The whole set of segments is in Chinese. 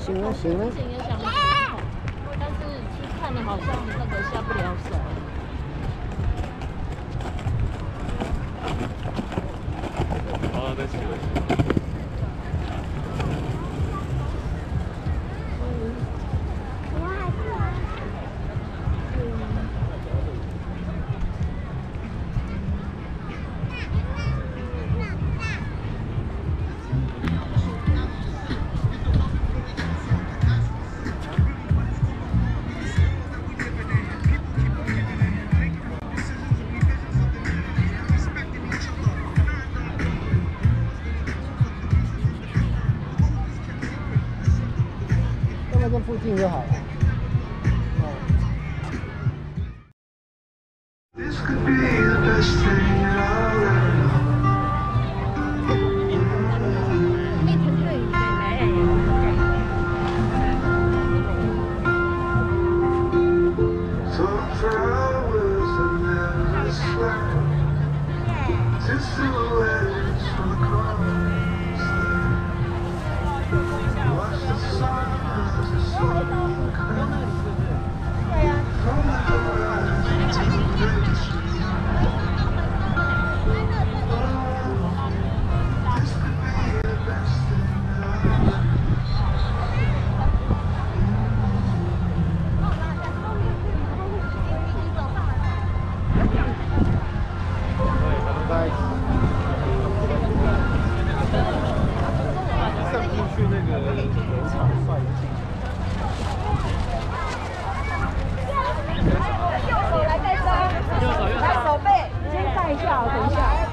行了行了。 之前也想买，但是去看了好像那个下不了手。 哦，对不起。 那这附近就好了。 This could be the best thing that I'll ever know. Talk for hours and never slept. Two silhouettes on the corners there. Watch the sun as the sun comes. From the horizon to the big tree. This could be the best thing that I've ever known. 上次去那个草率的进去。 右手来带抓，来手背，先带一下，等一下。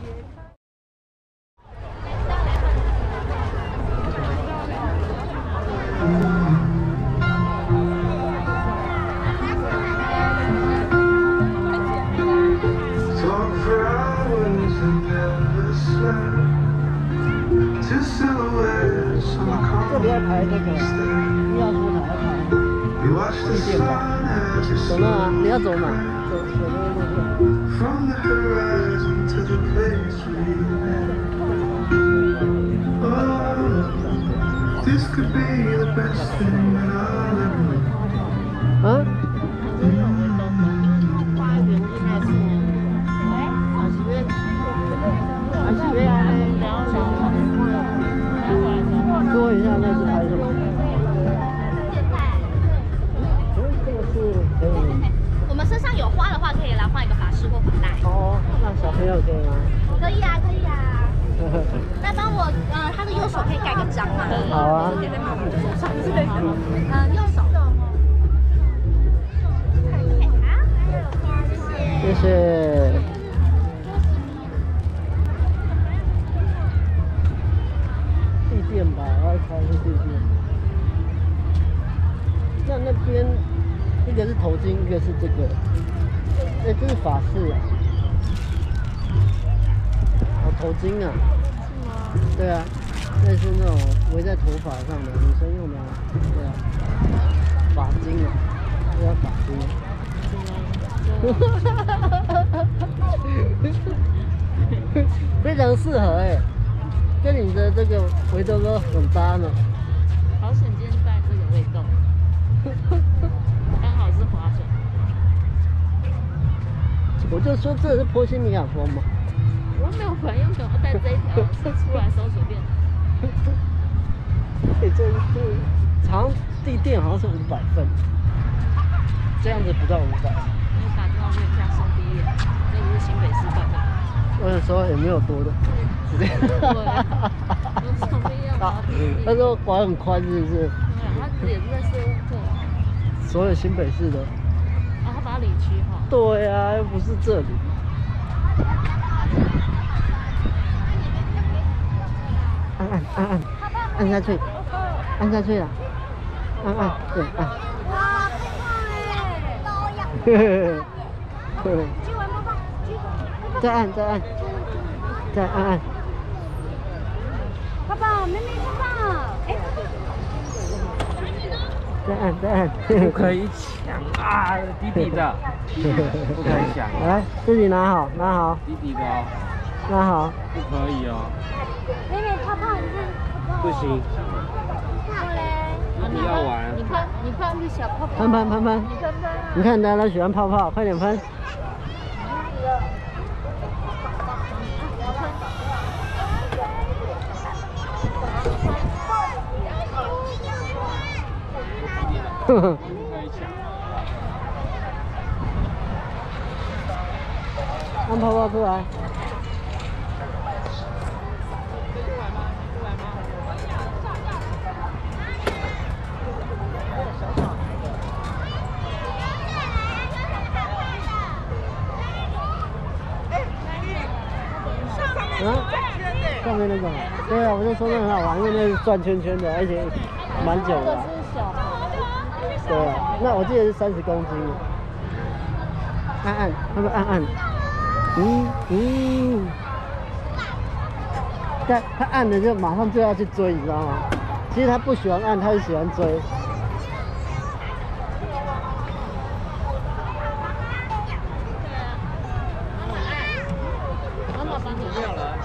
Talk for hours and never slept. Two silhouettes on the 这里要排那个 corners there. 你要出台要排。 We watch the sun as it 走那啊，你 slowly 要走哪？走那个路线。 from the horizon to the place we met. Oh, this could be the best thing that I'll ever know. 啊？说一下那是拍什么？这个是可以。 我们身上有花的话，可以来换一个法式或发带。 哦，那小朋友可以吗？ 可以啊，可以啊。那帮我，他的右手可以盖个章吗？ 好啊。 盖在妈妈的手上之类的。右手。 谢谢。地垫吧，我猜是地垫。那边一个是头巾，一个是这个。哎，这是法式啊。哦，头巾啊。 是吗？ 对啊，那是那种围在头发上的，女生用的啊。对啊，发巾啊，这叫发巾。非常适合哎，跟你的这个围兜兜很搭呢。 好险今天带这个味道，刚好是滑水。 我就说这是波西米亚风嘛。 我没有朋友给我带这一条，是出来时候随便。 哎，这好像地垫好像是500份，这样子不到500。 我打电话问一下送毕业，那不是新北市办的。 我有时候也没有多的。 对啊，有送毕业吗？ 他说管很宽，是不是？ 对啊，他也是在社务课。 所有新北市的。 啊，他把它领区哈。 对啊，又不是这里。按下去，按下去了，对按。再按，再按。 爸爸，妹妹抱抱。哎， 再按。 不可以抢啊！弟弟的，不可以抢。 来，自己拿好。 弟弟的哦， 拿好。 不可以哦。 妹妹泡泡，你看。 不行， 你要玩你喷是小泡泡。 喷喷喷喷， 你喷喷啊！ 你看大家都喜欢泡泡，快点喷。呵呵。让泡泡出来。啊，上面那种，对啊，我就说那很好玩，因为那是转圈圈的，而且蛮久的。 这是小孩。 对啊，那我记得是30公斤。按按，他们按按，但他按了就马上就要去追，你知道吗？其实他不喜欢按，他是喜欢追。 妈妈帮你没有了。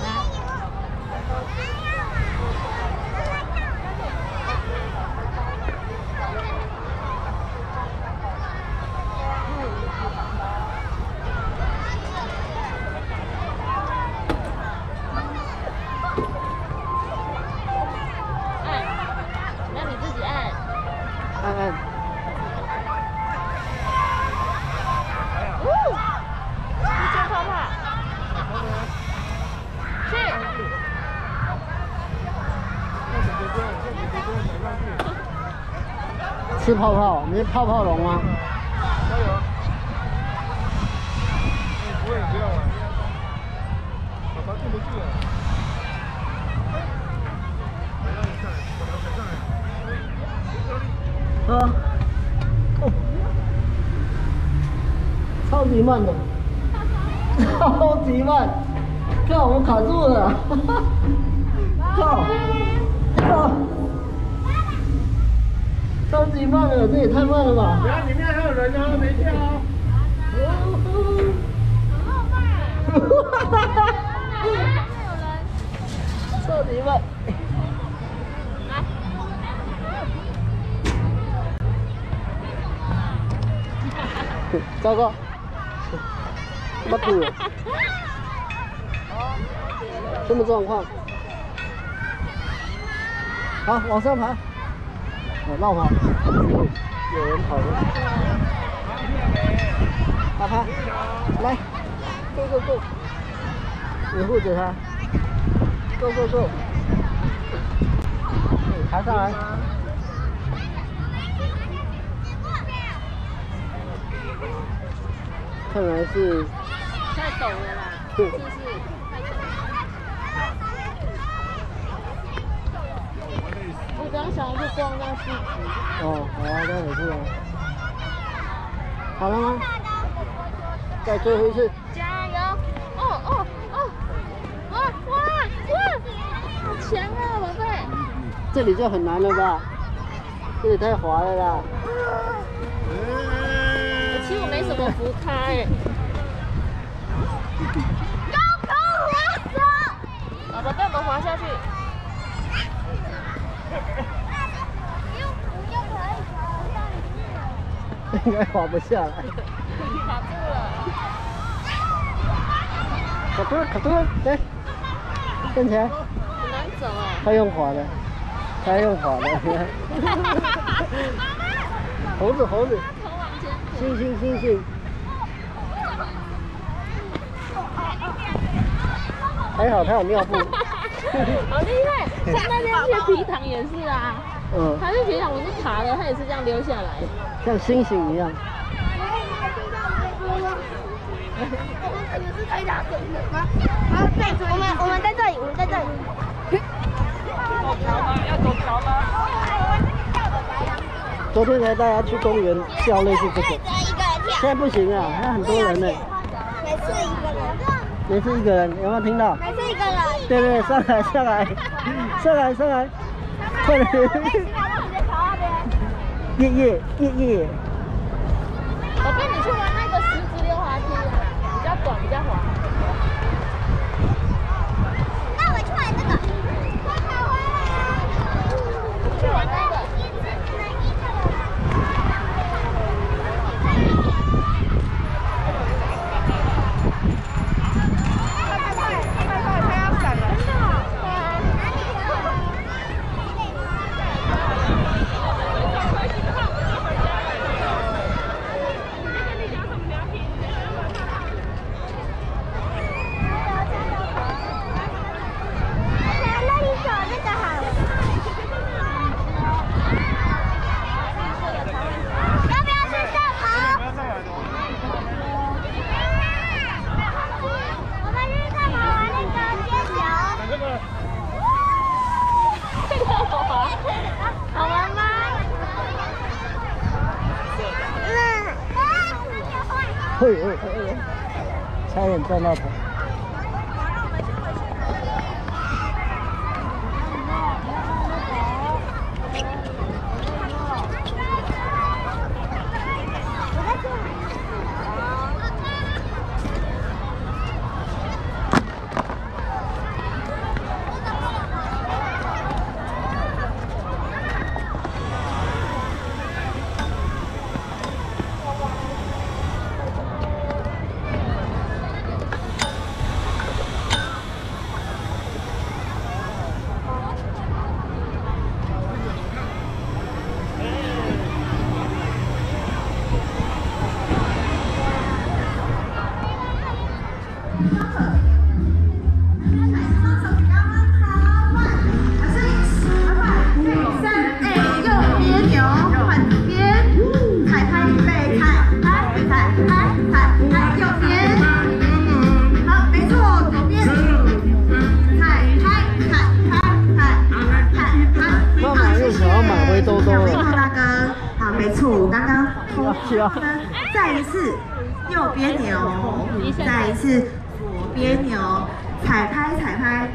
让你自己按。 按按。 你先泡泡。去。 吃泡泡，你是泡泡龙吗？ 加油！不会，不要玩。爸爸进不去了。让你上来，上来。 啊！哦，超级慢的，超级慢！靠，我卡住了！靠！靠！超级慢的，这也太慢了吧！ 等下里面还有人呢，没跳哦。 超级慢！糟糕，他吐了，什么状况？好，往上爬，绕跑，有人跑了，爬爬，来 ，go go go， 你护着他 ，go go go， 爬上来。看来是太陡了啦，是不是？太陡了。我刚想要去逛那市集。 哦，好啊，待会去啊。好了吗？再最后一次。 加油！哇！强啊，宝贝！ 这里就很难了吧？这里太滑了啦。 其实我没什么扶他哎。宝宝，带我们滑下去。 应该滑不下来。 卡住了。 卡住了，来，站起来。 很难走哎。 他用滑的，他用滑的。猴子， 头往前。 猩。还好他有尿布。 好厉害！像那天去皮塘也是啊。 嗯。 他去皮塘，我是爬的，他也是这样溜下来。 像猩猩一样。 我们在这里， 要走桥了。 昨天才带他去公园跳类似这个，现在不行啊，还有很多人呢。每次一个人，有没有听到？ 每次一个人。 对，上来，快点！耶！ 宝贝，你去玩那个石子溜滑梯啊，比较短，比较滑。 那我去玩这个。 嘿，差点撞到头。 再一次右边扭，再一次左边扭，踩拍踩拍，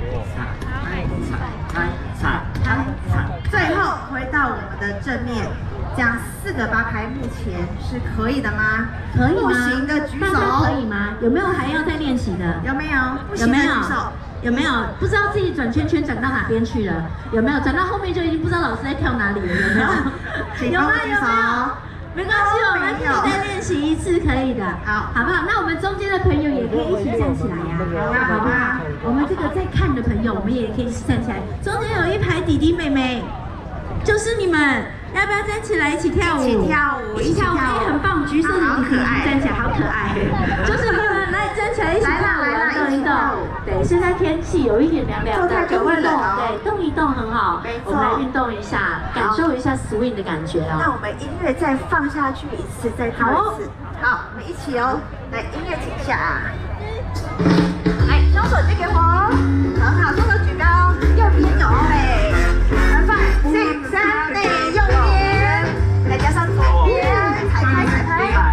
最后回到我们的正面，这样4个八拍目前是可以的吗？ 可以吗？ 不行的举手， 可以吗？有没有还要再练习的？ 有没有？不行的举手。 有没有不知道自己转圈圈转到哪边去了？有没有转到后面就已经不知道老师在跳哪里了？有没有？有吗？有没有？没关系，我们可以再练习一次，可以的。好，好不好？那我们中间的朋友也可以一起站起来呀，好不好？我们这个在看的朋友，我们也可以一起站起来。中间有一排弟弟妹妹，就是你们，要不要站起来一起跳舞？一起跳舞，一起跳舞，哎，很棒！橘色的弟弟站起来，好可爱。就是你们来站起来一起跳舞，动一动。对，现在天气有一点凉凉的，动一动，对，动一动很好。我们来运动一下，感受一下 swing 的感觉哦。 那我们音乐再放下去一次，再跳一次。好，我们一起哦。来，音乐请下。来，双手举给我，很好，双手举高，右边有嘞。5、4、3、2，右边，再加上左边，踩拍踩拍。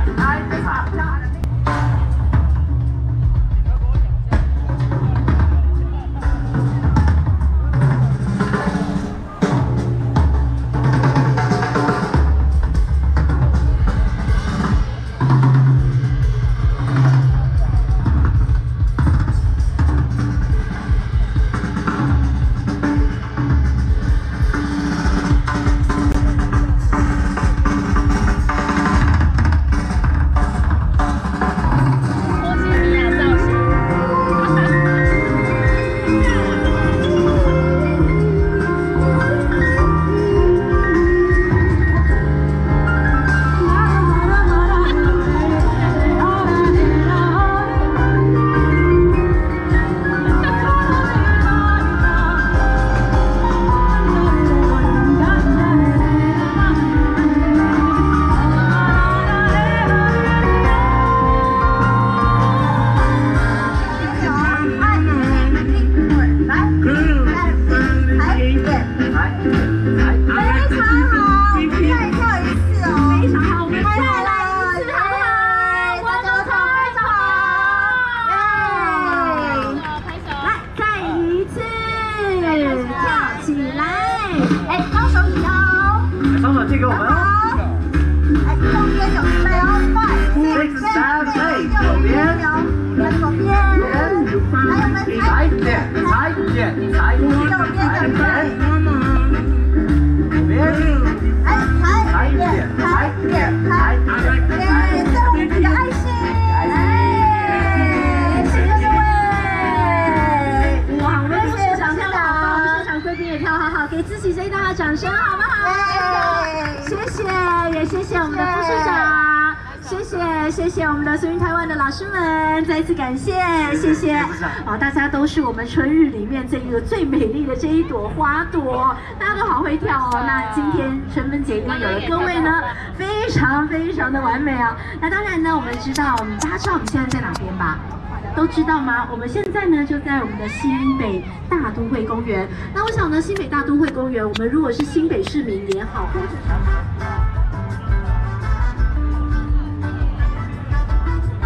谢谢我们的Swing Taiwan的老师们，再一次感谢，谢谢。哦，大家都是我们春日里面这个最美丽的这一朵花朵，大家都好会跳哦。那今天春分节歌有了各位呢，非常非常的完美哦。那当然呢，我们知道，大家知道我们现在在哪边吧？都知道吗？我们现在呢就在我们的新北大都会公园。那我想呢，新北大都会公园，我们如果是新北市民也好，或者是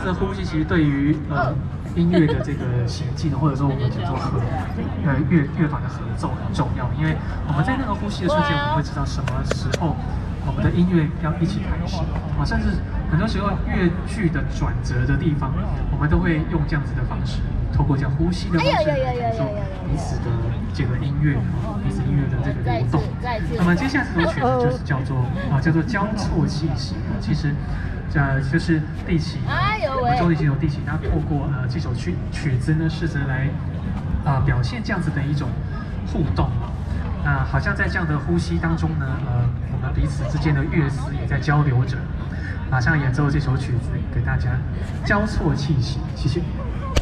的呼吸其实对于音乐的这个行进，或者说我们讲说乐团的合奏很重要，因为我们在那个呼吸的瞬间，我们会知道什么时候我们的音乐要一起开始啊，甚至很多时候乐句的转折的地方，我们都会用这样子的方式，透过这样呼吸的方式来感受彼此的这个音乐，彼此音乐的这个流动。那么接下来这首曲子就是叫做交错气息，其实。就是地奇，我们中提琴有地奇，它透过这首曲子呢，试着来表现这样子的一种互动。好像在这样的呼吸当中呢，我们彼此之间的乐思也在交流着。马上演奏这首曲子给大家，交错气息，谢谢。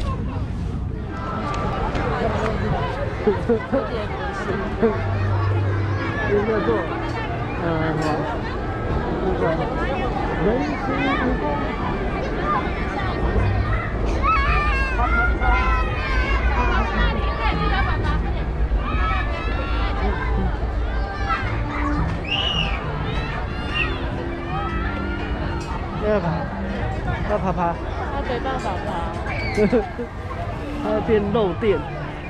应该做，人心不公。要爬， 他没办法爬， 他要变肉垫。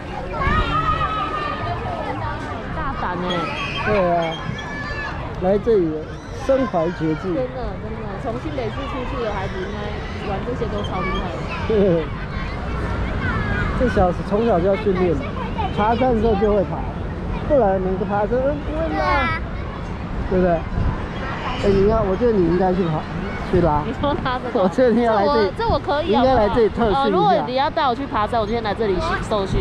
大胆哎！ 对啊，来这里身怀绝技。真的，从新北市出去的孩子应该玩这些都超厉害的。 这小子从小就要训练，爬山的时候就会爬，不然能够爬山不会爬，对不对？我觉得你应该去拉。 你说他这个？ 我觉得你要来这里， 这我可以。 应该来这里特训一下。 如果你要带我去爬山，我就先来这里受训。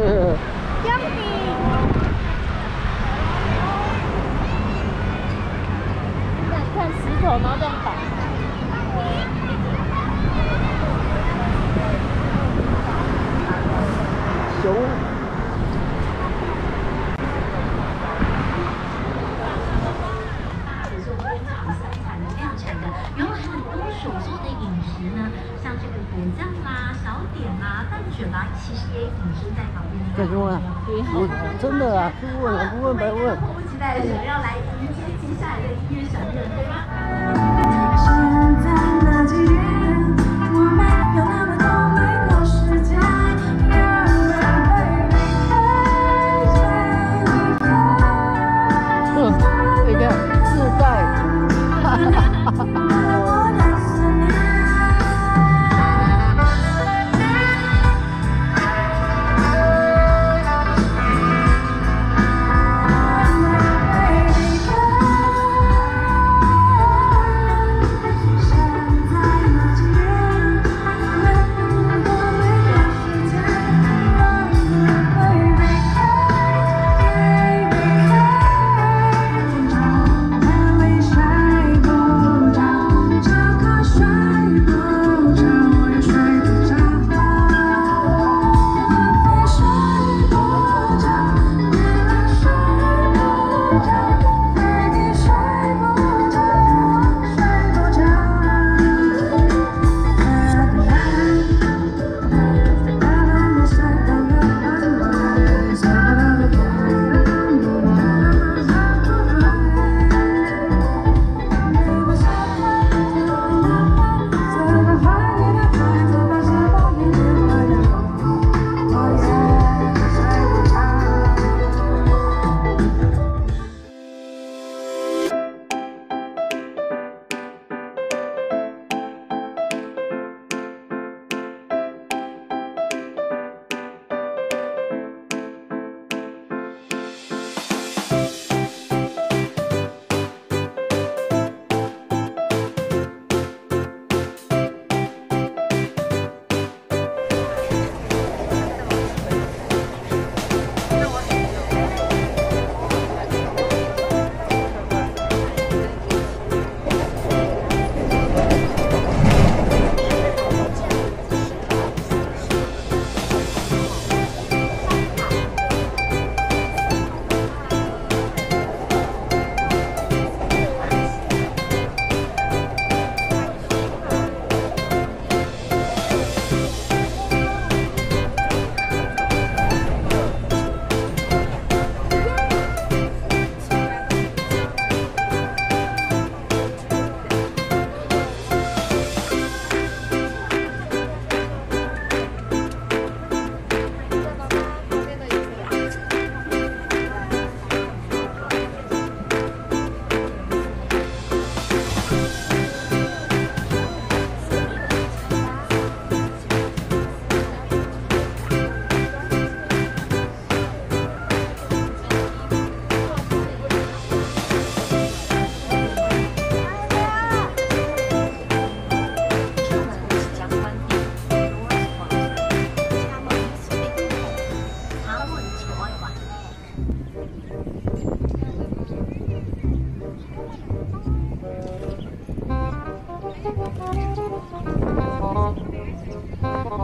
看石头，然后这样绑。 熊。 有很多手做的饮食呢，像这个果酱啦、小点啦、蛋卷啦，其实也隐身在旁边。 再去问啊！我真的啊，不问白问。 迫不及待的想要来迎接接下来的音乐响宴，对吗？ 现在那几点，我们有那么多美好时间，让人被你看自带， 现在。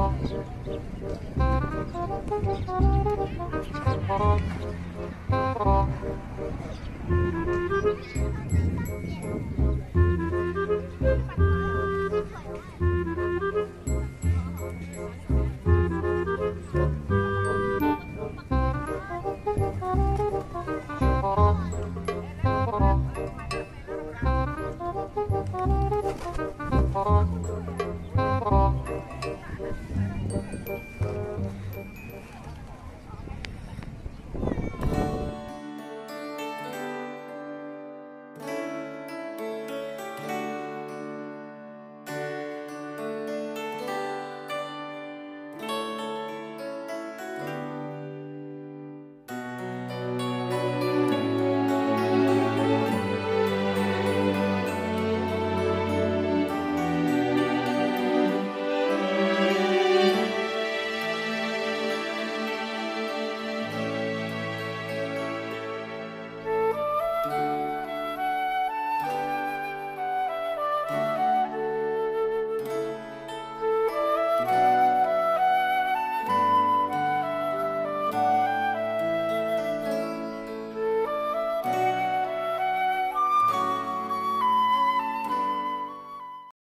Thank